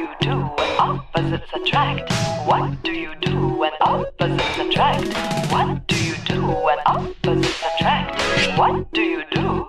you do when opposites attract? What do you do when opposites attract? What do you do when opposites attract? What do you do?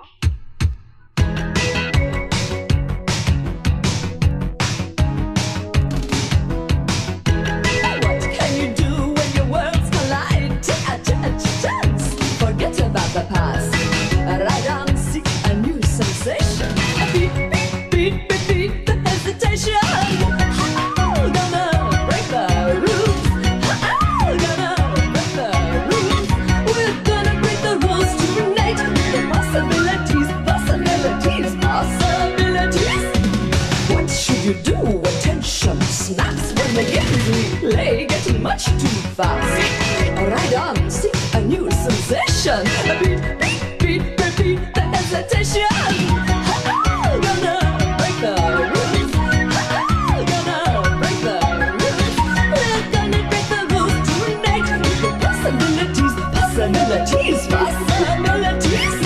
What can you do when your worlds collide? Take a chance, forget about the past. Ride on, seek a new sensation. Beat, beat, beat, beat, beat the hesitation. Oh, gonna break the rules. Oh, gonna break the rules. We're gonna break the rules tonight. The possibilities, possibilities, possibilities. What should you do when tension snaps? When the games we play getting much too fast? Ride on, seek a new sensation. Beat, beat, beat, repeat the hesitation. Oh, gonna break the rules. Oh, gonna break the rules. We're gonna break the rules tonight. The possibilities, possibilities, possibilities.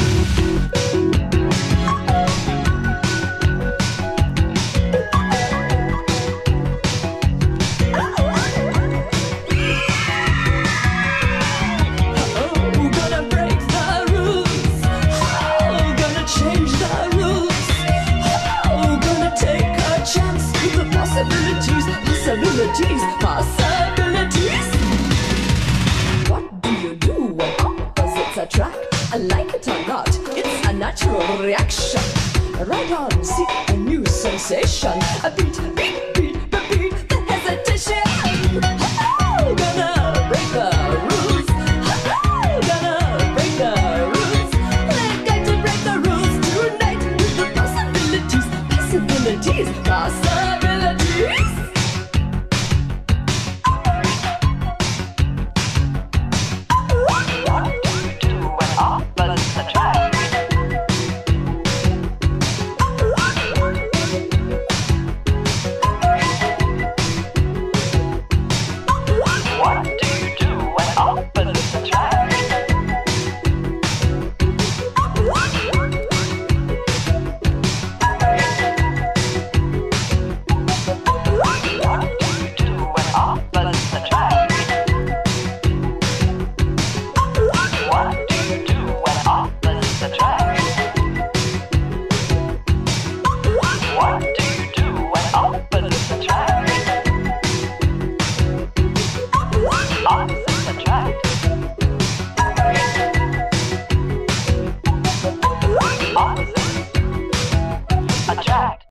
Possibilities, possibilities. What do you do when opposites attract? Like it or not, it's a natural reaction. Ride on, seek a new sensation. A beat, beat,